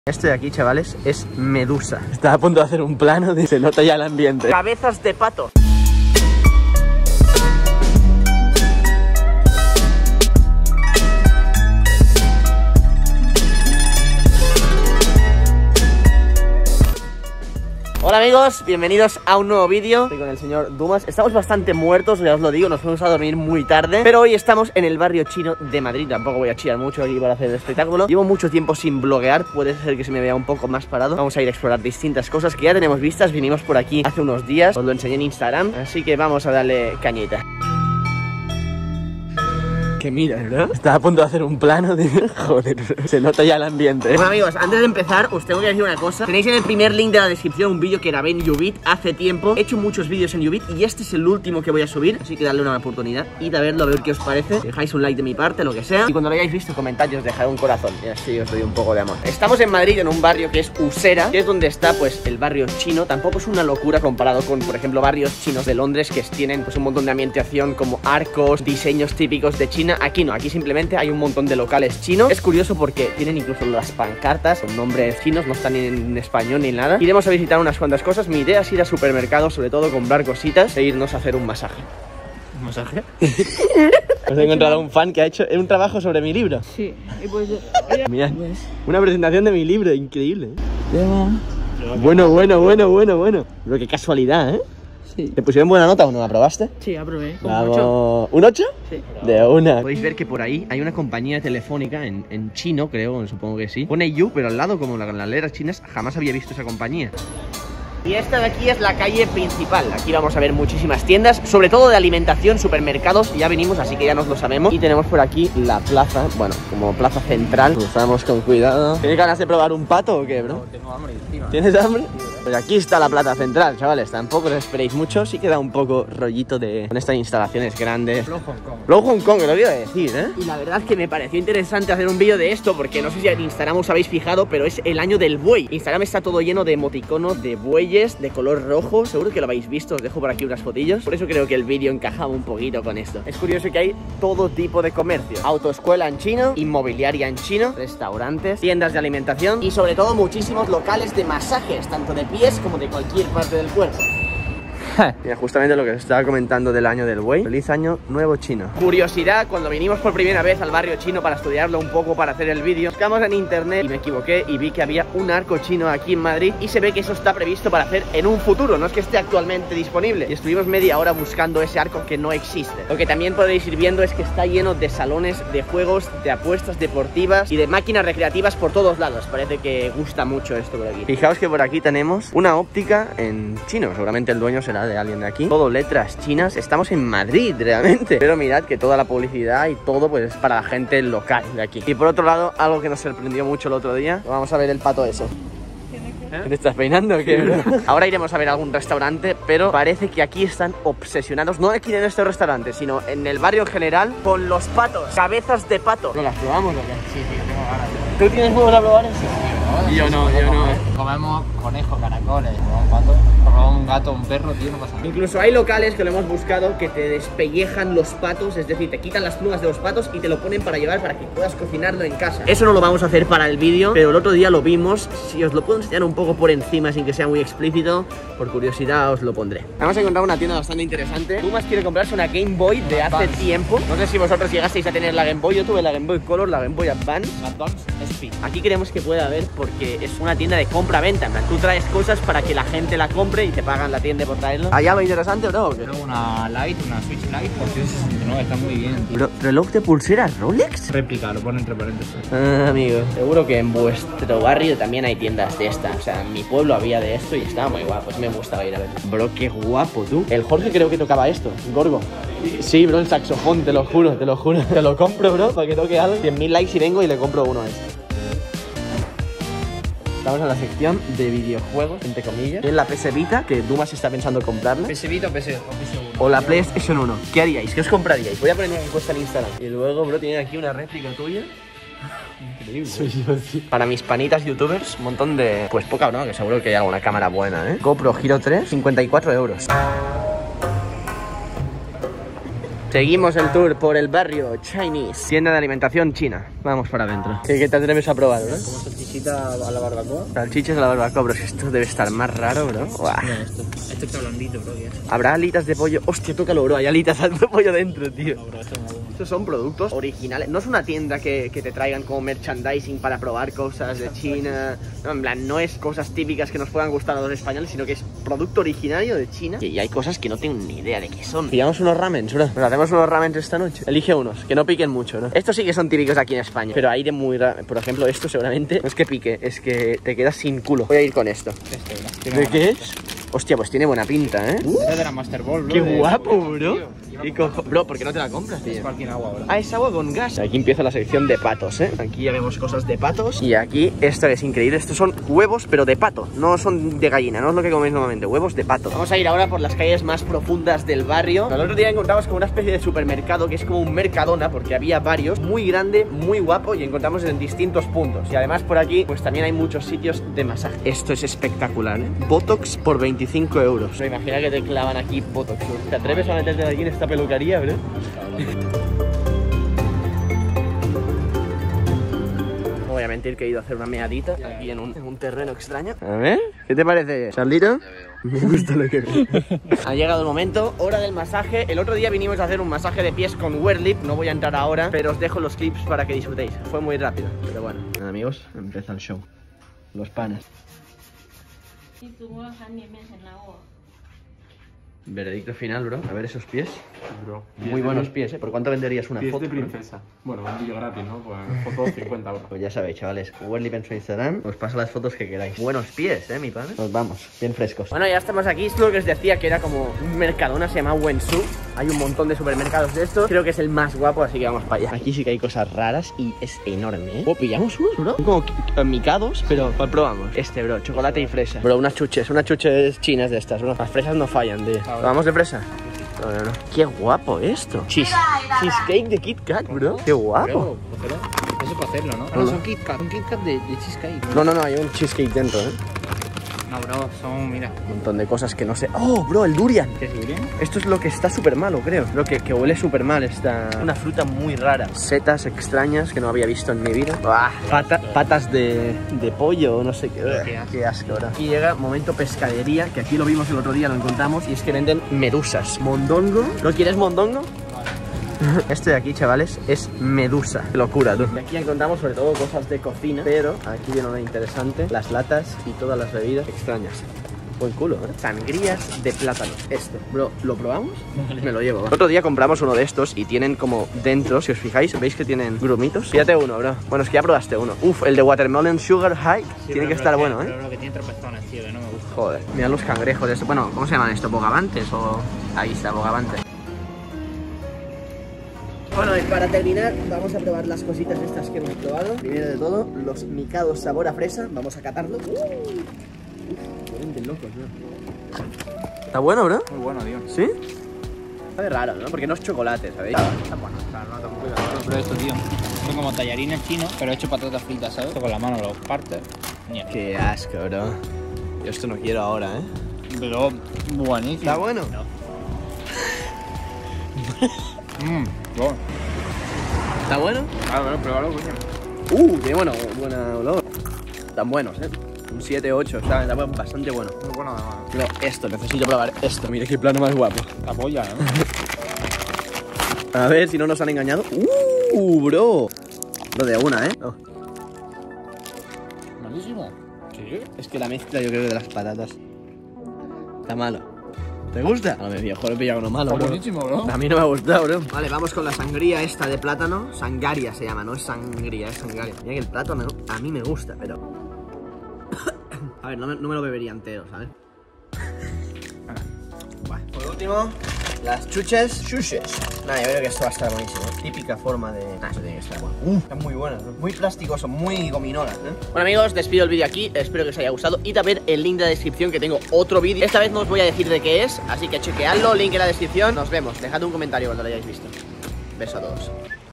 Este de aquí, chavales, es Medusa. Está a punto de hacer un plano, se nota ya el ambiente. Cabezas de pato. Hola amigos, bienvenidos a un nuevo vídeo. Estoy con el señor Dumas. Estamos bastante muertos, ya os lo digo, nos fuimos a dormir muy tarde. Pero hoy estamos en el barrio chino de Madrid. Tampoco voy a chillar mucho aquí para hacer el espectáculo. Llevo mucho tiempo sin bloguear, puede ser que se me vea un poco más parado. Vamos a ir a explorar distintas cosas que ya tenemos vistas. Vinimos por aquí hace unos días, os lo enseñé en Instagram, así que vamos a darle cañita. Que mira, ¿no? Está a punto de hacer un plano de... Joder, se nota ya el ambiente. Bueno amigos, antes de empezar os tengo que decir una cosa. Tenéis en el primer link de la descripción un vídeo que grabé en YouBit hace tiempo. He hecho muchos vídeos en YouBit y este es el último que voy a subir, así que darle una oportunidad, id a verlo, a ver qué os parece. Dejáis un like de mi parte, lo que sea. Y cuando lo hayáis visto, comentarios, dejad un corazón y así os doy un poco de amor. Estamos en Madrid, en un barrio que es Usera, que es donde está pues el barrio chino. Tampoco es una locura comparado con, por ejemplo, barrios chinos de Londres que tienen pues un montón de ambientación como arcos, diseños típicos de China. Aquí no, aquí simplemente hay un montón de locales chinos. Es curioso porque tienen incluso las pancartas con nombres chinos, no están en español ni nada. Iremos a visitar unas cuantas cosas. Mi idea es ir a supermercados, sobre todo comprar cositas e irnos a hacer un masaje. ¿Un masaje? Os he encontrado un fan que ha hecho un trabajo sobre mi libro. Sí, y pues mirad, una presentación de mi libro, increíble, ¿eh? Bueno. Pero qué casualidad, ¿eh? Sí. ¿Te pusieron buena nota o no? ¿La aprobaste? Sí, aprobé. Bravo. ¿Un 8? Sí. De una. Podéis ver que por ahí hay una compañía telefónica en chino, creo, supongo que sí. Pone You, pero al lado, como las letras chinas, jamás había visto esa compañía. Y esta de aquí es la calle principal. Aquí vamos a ver muchísimas tiendas, sobre todo de alimentación, supermercados. Ya venimos, así que ya nos lo sabemos. Y tenemos por aquí la plaza, bueno, como plaza central. Cruzamos con cuidado. ¿Tienes ganas de probar un pato o qué, bro? No, tengo hambre encima. ¿Tienes hambre? Pues aquí está la plaza central, chavales. Tampoco os esperéis mucho. Sí que da un poco rollito de con estas instalaciones grandes. Flow Hong Kong. Flow Hong Kong, que lo quiero decir, ¿eh? Y la verdad es que me pareció interesante hacer un vídeo de esto, porque no sé si en Instagram os habéis fijado, pero es el año del buey. Instagram está todo lleno de emoticonos de bueyes de color rojo, seguro que lo habéis visto, os dejo por aquí unas fotillos. Por eso creo que el vídeo encajaba un poquito con esto. Es curioso que hay todo tipo de comercio: autoescuela en chino, inmobiliaria en chino, restaurantes, tiendas de alimentación y sobre todo muchísimos locales de masajes, tanto de pies como de cualquier parte del cuerpo. Mira, justamente lo que os estaba comentando del año del buey. Feliz año nuevo chino. Curiosidad, cuando vinimos por primera vez al barrio chino para estudiarlo un poco, para hacer el vídeo, buscamos en internet y me equivoqué y vi que había un arco chino aquí en Madrid y se ve que eso está previsto para hacer en un futuro, no es que esté actualmente disponible. Y estuvimos media hora buscando ese arco que no existe. Lo que también podéis ir viendo es que está lleno de salones de juegos, de apuestas deportivas y de máquinas recreativas por todos lados. Parece que gusta mucho esto por aquí. Fijaos que por aquí tenemos una óptica en chino, seguramente el dueño será de alguien de aquí. Todo letras chinas. Estamos en Madrid realmente, pero mirad que toda la publicidad y todo pues es para la gente local de aquí. Y por otro lado, algo que nos sorprendió mucho el otro día, vamos a ver el pato eso. ¿Te estás peinando o qué, bro? Ahora iremos a ver algún restaurante, pero parece que aquí están obsesionados, no aquí en este restaurante, sino en el barrio en general, con los patos, cabezas de pato. ¿No las probamos o qué? Sí, tengo ganas. ¿Tú tienes juegos a probar eso? Sí, yo no. Comemos conejos, caracoles, comemos patos, comemos un gato, un perro, tío, no pasa nada. Incluso hay locales que lo hemos buscado que te despellejan los patos, es decir, te quitan las plumas de los patos y te lo ponen para llevar para que puedas cocinarlo en casa. Eso no lo vamos a hacer para el vídeo, pero el otro día lo vimos. Si os lo puedo enseñar un poco por encima sin que sea muy explícito, por curiosidad os lo pondré. Vamos a encontrar una tienda bastante interesante. Dumas quiere comprarse una Game Boy de hace tiempo. No sé si vosotros llegasteis a tener la Game Boy. Yo tuve la Game Boy Color, la Game Boy Advance. Speed. Aquí queremos que pueda haber porque es una tienda de compra-venta. Tú traes cosas para que la gente la compre y te pagan la tienda por traerlo. ¿Hay algo interesante o no? Tengo una Lite, una Switch Lite por 169, está muy bien, tío. ¿Reloj de pulsera Rolex? Réplica, lo pone entre paréntesis. Amigo, seguro que en vuestro barrio también hay tiendas de esta. O sea, en mi pueblo había de esto y estaba muy guapo. Me gustaba ir a verlo. Bro, qué guapo tú. El Jorge creo que tocaba esto, Gorgo. Sí, bro, el saxofón, te lo juro. Te lo compro, bro, para que toque algo. 100.000 likes y vengo y le compro uno a este. Estamos en la sección de videojuegos, entre comillas. En la PS Vita, que Dumas está pensando comprarla. ¿PS Vita o PS1? O la PlayStation 1. ¿Qué haríais? ¿Qué os compraríais? Voy a poner una encuesta en Instagram. Y luego, bro, tienen aquí una réplica tuya. Increíble. Soy yo, sí. Para mis panitas youtubers, un montón de... Pues poca, ¿no? Que seguro que hay alguna cámara buena, ¿eh? GoPro Hero 3, 54 euros. Seguimos el tour por el barrio Chinese, tienda de alimentación china. Vamos para adentro. ¿Qué te atreves a probar, bro? ¿Como salchichita a la barbacoa? Salchichas a la barbacoa, bro. Esto debe estar más raro, bro. Mira esto está blandito, bro. Habrá alitas de pollo. Hostia, tócalo, bro. Hay alitas de pollo dentro, tío. No, bro, esto es muy... Estos son productos originales. No es una tienda que te traigan como merchandising para probar cosas de China. No, en plan, no es cosas típicas que nos puedan gustar a los españoles, sino que es producto originario de China. Y hay cosas que no tengo ni idea de qué son. Pillamos unos ramens, bro. Nos hacemos unos ramens esta noche. Elige unos, que no piquen mucho, ¿no? Estos sí que son típicos aquí en España, pero hay de muy raro. Por ejemplo, esto seguramente no es que pique, es que te quedas sin culo. Voy a ir con esto. ¿De qué es? Hostia, pues tiene buena pinta, ¿eh? Esta es de la Master Ball, bro. ¡Qué guapo, bro! Bro, ¿por qué no te la compras, tío? Es cualquier agua, bro. Ah, es agua con gas. Aquí empieza la sección de patos, ¿eh? Aquí ya vemos cosas de patos. Y aquí, esto es increíble. Estos son huevos, pero de pato. No son de gallina, no es lo que coméis normalmente. Huevos de pato. Vamos a ir ahora por las calles más profundas del barrio. El otro día encontramos como una especie de supermercado que es como un Mercadona, porque había varios. Muy grande, muy guapo, y encontramos en distintos puntos. Y además por aquí, pues también hay muchos sitios de masaje. Esto es espectacular, ¿eh? Botox por 25 euros. Pero imagina que te clavan aquí Botox, ¿no? ¿Te atreves a meterte aquí en esta peluquería, bro? No voy a mentir que he ido a hacer una meadita aquí en un terreno extraño. A ver, ¿qué te parece, Charlito? Me gusta lo que veo. Ha llegado el momento, hora del masaje. El otro día vinimos a hacer un masaje de pies con Wearlip. No voy a entrar ahora, pero os dejo los clips para que disfrutéis. Fue muy rápido, pero bueno. Amigos, empieza el show. Los panes. Veredicto final, bro. A ver esos pies. Bro, Muy buenos pies, ¿eh? ¿Por cuánto venderías una pies foto? de princesa. Bueno, un vídeo gratis, ¿no? Pues foto 50 euros. Pues ya sabéis, chavales, Wearlip en su Instagram. Os paso las fotos que queráis. Buenos pies, mi padre. Nos vamos, bien frescos. Bueno, ya estamos aquí. Es lo que os decía, que era como un Mercadona, se llama Wensu. Hay un montón de supermercados de estos. Creo que es el más guapo, así que vamos para allá. Aquí sí que hay cosas raras y es enorme, ¿eh? Oh, pillamos unos, bro. Son como micados, pero ¿cuál probamos? Este, bro, chocolate y fresa. Bro, unas chuches chinas de estas, bro. Las fresas no fallan, tío. ¿Vamos de fresa? No. Qué guapo esto. Cheesecake de Kit Kat, bro. Qué guapo. Bro, eso para hacerlo, ¿no? No. Son Kit Kat de cheesecake. No, hay un cheesecake dentro, ¿eh? No, bro, son, mira. Un montón de cosas que no sé. ¡Oh, bro, el durian! ¿Qué es durian? Esto es lo que está súper malo, creo. Creo que huele súper mal. Está una fruta muy rara. Setas extrañas que no había visto en mi vida. Patas de pollo, no sé qué. Qué asco, bro. Y llega momento pescadería, que aquí lo vimos el otro día, lo encontramos. Y es que venden medusas. Mondongo. ¿No quieres mondongo? Este de aquí, chavales, es medusa. Qué locura, tú. Y aquí encontramos sobre todo cosas de cocina, pero aquí viene una interesante. Las latas y todas las bebidas extrañas. Buen culo, ¿eh? Sangrías de plátano. Esto, bro, ¿lo probamos? Me lo llevo, va. El otro día compramos uno de estos y tienen como dentro, si os fijáis, ¿veis que tienen grumitos? Fíjate uno, bro. Bueno, es que ya probaste uno. Uf, el de Watermelon Sugar High tiene que estar bueno, ¿eh? Pero que tiene tropezones, tío, que no me gusta. Joder, mira los cangrejos de esto. Bueno, ¿cómo se llaman esto? ¿Bogavantes o...? Ahí está, bogavantes. Bueno, y para terminar, vamos a probar las cositas estas que hemos probado. Primero de todo, los micados sabor a fresa. Vamos a catarlo. De locos, ¿no? ¿Está bueno, bro? Muy bueno, tío. ¿Sí? Está de raro, ¿no? Porque no es chocolate, ¿sabéis? Está bueno, claro, no tampoco. Pero esto, tío, son como tallarines chinos, pero hecho patatas fritas, ¿sabes? Esto con la mano los partes. Mierda. Qué asco, bro. Yo esto no quiero ahora, ¿eh? Pero buenísimo. ¿Está bueno? No. Bueno. ¿Está bueno? Claro, pruébalo, coño. Qué bueno, buena olor. Están buenos, ¿eh? Un 7-8, está bastante bueno. Muy bueno, además. Pero esto, necesito probar esto. Mira qué plano más guapo. La polla, ¿no? A ver si no nos han engañado. Bro. Lo de una, ¿eh? Oh. Malísimo. ¿Sí? Es que la mezcla yo creo que de las patatas está malo. ¿Te gusta? A ver, viejo, lo he pillado uno malo, Está bro. buenísimo, bro. A mí no me ha gustado, bro. Vale, vamos con la sangría esta de plátano. Sangaria se llama, no es sangría, es sangaria. Mira que el plátano a mí me gusta, pero... A ver, no me lo bebería entero, ¿sabes? Vale. Por último, las chuches. Nada, yo creo que esto va a estar buenísimo. Típica forma de... Eso tiene que estar bueno. Están muy buenas, ¿no? Muy plasticoso, muy gominolas, ¿eh? Bueno, amigos, despido el vídeo aquí. Espero que os haya gustado. Y también el link de la descripción, que tengo otro vídeo. Esta vez no os voy a decir de qué es, así que chequeadlo, link en la descripción. Nos vemos. Dejad un comentario cuando lo hayáis visto. Beso a todos.